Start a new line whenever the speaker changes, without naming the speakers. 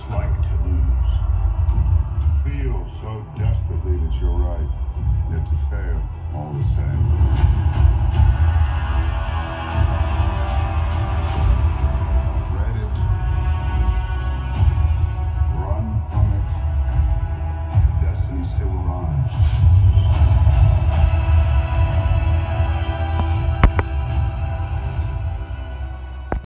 like to lose.
To feel so desperately that you're right, yet to fail all the same.